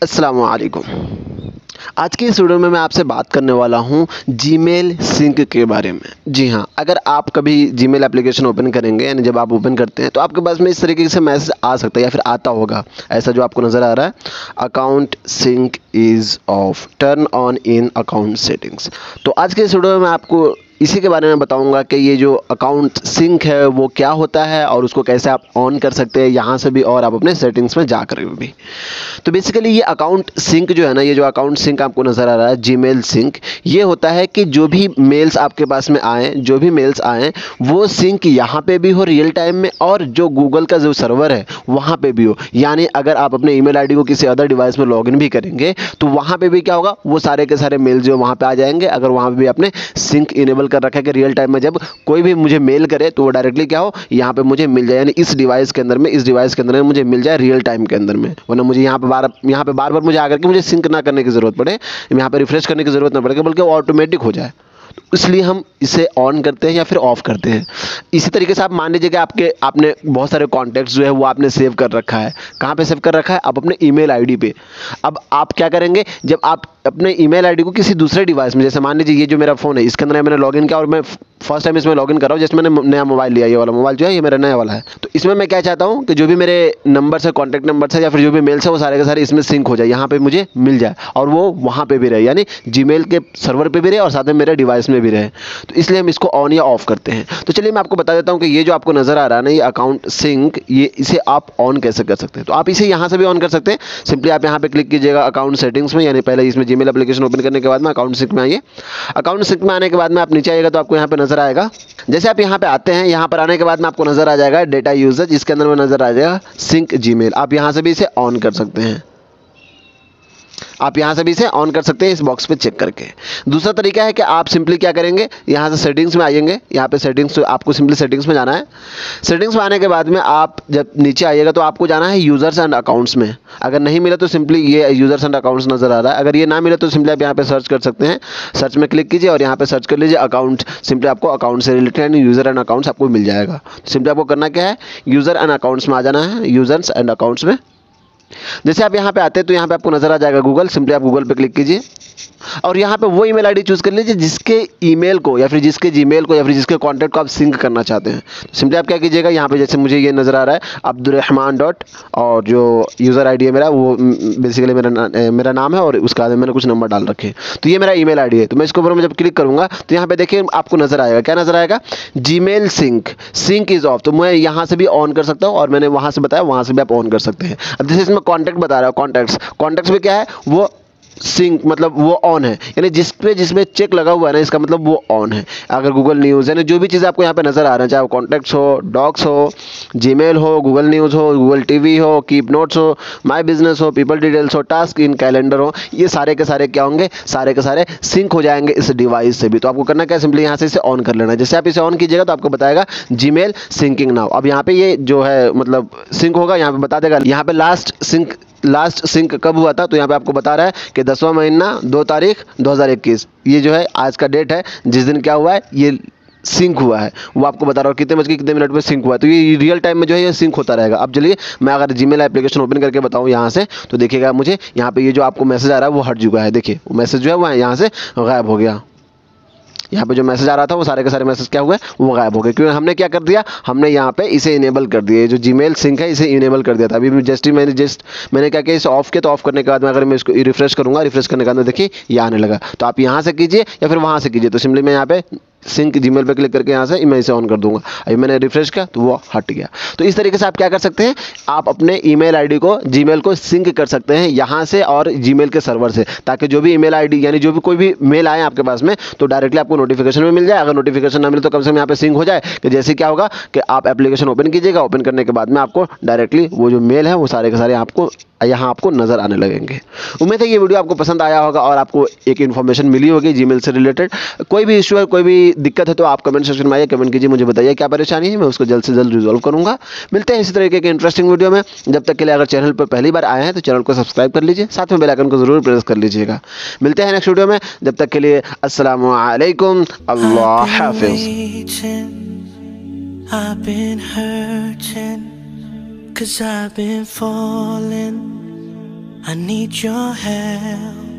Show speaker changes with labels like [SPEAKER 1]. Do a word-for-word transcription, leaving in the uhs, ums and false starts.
[SPEAKER 1] अस्सलामु अलैकुम। आज की इस वीडियो में मैं आपसे बात करने वाला हूं जीमेल सिंक के बारे में। जी हाँ, अगर आप कभी जीमेल एप्लीकेशन ओपन करेंगे, यानी जब आप ओपन करते हैं तो आपके पास में इस तरीके से मैसेज आ सकता है या फिर आता होगा, ऐसा जो आपको नज़र आ रहा है, account sync is off, turn on in account settings. तो आज के इस वीडियो में मैं आपको इसी के बारे में बताऊंगा कि ये जो अकाउंट सिंक है वो क्या होता है और उसको कैसे आप ऑन कर सकते हैं यहाँ से भी और आप अपने सेटिंग्स में जाकर भी। तो बेसिकली ये अकाउंट सिंक जो है ना, ये जो अकाउंट सिंक आपको नज़र आ रहा है जीमेल सिंक, ये होता है कि जो भी मेल्स आपके पास में आए जो भी मेल्स आए वो सिंक यहाँ पे भी हो रियल टाइम में, और जो गूगल का जो सर्वर है वहाँ पे भी हो। यानी अगर आप अपने ईमेल आईडी को किसी अदर डिवाइस में लॉगिन भी करेंगे तो वहाँ पे भी क्या होगा, वो सारे के सारे मेल जो वहाँ पे आ जाएंगे। अगर वहाँ पे भी आपने सिंक इनेबल कर रखा है कि रियल टाइम में जब कोई भी मुझे मेल करे तो वो डायरेक्टली क्या हो, यहाँ पे मुझे मिल जाए, यानी इस डिवाइस के अंदर में इस डिवाइस के अंदर में मुझे मिल जाए रियल टाइम के अंदर में, वरना मुझे यहाँ पे बार यहाँ पे बार बार मुझे आकर के मुझे सिंक ना करने की जरूरत पड़े, यहाँ पे रिफ्रेश करने की जरूरत ना पड़े, बल्कि वो ऑटोमेटिक हो जाए। तो इसलिए हम इसे ऑन करते हैं या फिर ऑफ करते हैं। इसी तरीके से आप मान लीजिए कि आपके आपने बहुत सारे कॉन्टैक्ट्स जो है वो आपने सेव कर रखा है। कहाँ पे सेव कर रखा है? आप अपने ईमेल आईडी पे। अब आप क्या करेंगे, जब आप अपने ईमेल आईडी को किसी दूसरे डिवाइस में, जैसे मान लीजिए ये जो मेरा फ़ोन है इसके अंदर मैंने लॉगिन किया और मैं फर्स्ट टाइम इसमें लॉगिन कर रहा हूँ, जैसे मैंने नया मोबाइल लिया, ये वाला मोबाइल जो है ये मेरा नया वाला है, तो इसमें मैं क्या चाहता हूँ कि जो भी मेरे नंबर से कॉन्टैक्ट नंबर से या फिर जो भी मेल्स है वो सारे के सारे इसमें सिंक हो जाए, यहाँ पे मुझे मिल जाए और वो वहाँ पे भी रहे, यानी जीमेल के सर्वर पे भी रहे और साथ में मेरे डिवाइस में भी रहे। तो इसलिए हम इसको ऑन या ऑफ करते हैं। तो चलिए मैं आपको बता देता हूँ कि ये जो आपको नजर आ रहा है ना, ये अकाउंट सिंक, ये इसे आप ऑन कैसे कर सकते हैं। तो आप इसे यहाँ से भी ऑन कर सकते हैं। सिंपली आप यहाँ पे क्लिक कीजिएगा अकाउंट सेटिंग्स में, यानी पहले इसमें जीमेल एप्लीकेशन ओपन करने के बाद में अकाउंट सिंक में आइए। अकाउंट सिंक में आने के बाद में आप नीचे आइएगा तो आपको यहाँ पे नजर आएगा, जैसे आप यहाँ पे आते हैं, यहाँ पर आने के बाद में आपको नजर आ जाएगा डेटा यूजर, जिसके अंदर में नजर आ जाएगा सिंक जीमेल। आप यहाँ से भी इसे ऑन कर सकते हैं, आप यहाँ से भी इसे ऑन कर सकते हैं इस बॉक्स पे चेक करके। दूसरा तरीका है कि आप सिंपली क्या करेंगे, यहाँ से सेटिंग्स में आएंगे, यहाँ पे सेटिंग्स, आपको सिंपली सेटिंग्स में जाना है। सेटिंग्स में आने के बाद में आप जब नीचे आइएगा तो आपको जाना है यूजर्स एंड अकाउंट्स में। अगर नहीं मिला तो सिंपली ये यूजर्स एंड अकाउंट्स नजर आ रहा है, अगर ये ना मिले तो सिंपली आप यहाँ पे सर्च कर सकते हैं। सर्च में क्लिक कीजिए और यहाँ पे सर्च कर लीजिए अकाउंट। सिंपली आपको अकाउंट से रिलेटेड यूजर एंड अकाउंट्स आपको मिल जाएगा। सिंपली आपको करना क्या है, यूजर एंड अकाउंट्स में आ जाना है, यूजर्स एंड अकाउंट्स में। जैसे आप यहाँ पे आते हैं तो यहाँ पे आपको नजर आ जाएगा गूगल। सिंपली आप गूगल पे क्लिक कीजिए और यहाँ पे वो ईमेल आईडी चूज कर लीजिए जिसके ईमेल को या फिर जिसके जीमेल को या फिर जिसके कॉन्टैक्ट को आप सिंक करना चाहते हैं। तो सिंपली आप क्या कीजिएगा, यहाँ पे जैसे मुझे ये नजर आ रहा है अब्दुर्रहमान डॉट, और जो यूज़र आईडी है मेरा वो बेसिकली मेरा ना, मेरा नाम है और उसके बाद मैंने कुछ नंबर डाल रखे, तो ये मेरा ईमेल आईडी है। तो मैं इसके ऊपर में जब क्लिक करूँगा तो यहाँ पे देखिए आपको नजर आएगा, क्या नजर आएगा, Gmail sync, sync is off. तो मैं यहाँ से भी ऑन कर सकता हूँ और मैंने वहाँ से बताया वहाँ से भी आप ऑन कर सकते हैं। अब जैसे इसमें कॉन्टैक्ट बता रहा है, कॉन्टैक्ट्स, कॉन्टैक्ट्स में क्या है, वो सिंक मतलब वो ऑन है, यानी जिस पे जिसमें चेक लगा हुआ है ना, इसका मतलब वो ऑन है। अगर गूगल न्यूज़, यानी जो भी चीज़ आपको यहाँ पे नजर आ रहा है, चाहे वो कॉन्टैक्ट्स हो, डॉक्स हो, जीमेल हो, गूगल न्यूज़ हो, गूगल टीवी हो, कीप नोट्स हो, माय बिजनेस हो, पीपल डिटेल्स हो, टास्क इन कैलेंडर हो, ये सारे के सारे क्या होंगे, सारे के सारे सिंक हो जाएंगे इस डिवाइस से भी। तो आपको करना क्या है, सिंपली यहाँ से इसे ऑन कर लेना है। जैसे आप इसे ऑन कीजिएगा तो आपको बताएगा जीमेल सिंकिंग नाउ। अब यहाँ पे ये जो है मतलब सिंक होगा, यहाँ पे बता देगा, यहाँ पे लास्ट सिंक लास्ट सिंक कब हुआ था, तो यहाँ पे आपको बता रहा है कि दसवां महीना दो तारीख दो हज़ार इक्कीस, ये जो है आज का डेट है जिस दिन क्या हुआ है, ये सिंक हुआ है, वो आपको बता रहा हूँ कितने बज के कितने मिनट में सिंक हुआ है। तो ये रियल टाइम में जो है ये सिंक होता रहेगा। अब चलिए मैं अगर जीमेल एप्लीकेशन ओपन करके बताऊँ यहाँ से, तो देखिएगा मुझे यहाँ पे ये जो आपको मैसेज आ रहा है वो हट चुका है। देखिए वो मैसेज जो है वो यहाँ से गायब हो गया। यहाँ पे जो मैसेज आ रहा था वो सारे के सारे मैसेज क्या हुए, वो गायब हो गए, क्योंकि हमने क्या कर दिया, हमने यहाँ पे इसे इनेबल कर दिया, जो जीमेल सिंक है इसे इनेबल कर दिया था। अभी जस्ट मैंने जस्ट मैंने क्या किया, इसे ऑफ किया, तो ऑफ करने के बाद में अगर मैं इसको रिफ्रेश करूँगा, रिफ्रेश करने के बाद में देखिए ये आने लगा। तो आप यहाँ से कीजिए या फिर वहाँ से कीजिए। तो सिंपली मैं यहाँ पे सिंक जीमेल पे क्लिक करके यहाँ से मैं इसे ऑन कर दूंगा। अभी मैंने रिफ्रेश किया तो वो हट गया। तो इस तरीके से आप क्या कर सकते हैं, आप अपने ईमेल आईडी को, जीमेल को सिंक कर सकते हैं यहाँ से और जीमेल के सर्वर से, ताकि जो भी ईमेल आईडी यानी जो भी कोई भी मेल आए आपके पास में तो डायरेक्टली आपको नोटिफिकेशन में मिल जाए। अगर नोटिफिकेशन ना मिले तो कम से कम यहाँ पे सिंक हो जाए कि जैसे क्या होगा कि आप एप्लीकेशन ओपन कीजिएगा, ओपन करने के बाद में आपको डायरेक्टली वो जो मेल है वो सारे के सारे आपको यहाँ आपको नजर आने लगेंगे। उम्मीद है ये वीडियो आपको पसंद आया होगा और आपको एक इन्फॉर्मेशन मिली होगी जीमेल से रिलेटेड। कोई भी इशू है, कोई भी दिक्कत है तो आप कमेंट सेक्शन में आइए, कमेंट कीजिए, मुझे बताइए क्या परेशानी है, मैं उसको जल्द से जल्द रिजॉल्व करूंगा। मिलते हैं इसी तरीके के इंटरेस्टिंग वीडियो में। जब तक के लिए अगर चैनल पर पहली बार आए हैं तो चैनल को सब्सक्राइब कर लीजिए, साथ में बेल आइकन को जरूर प्रेस कर लीजिएगा। मिलते हैं नेक्स्ट वीडियो में, जब तक के लिए अस्सलामु अलैकुम, अल्लाह हाफिज़।
[SPEAKER 2] I've been hurting, 'cause I've been falling. I need your help.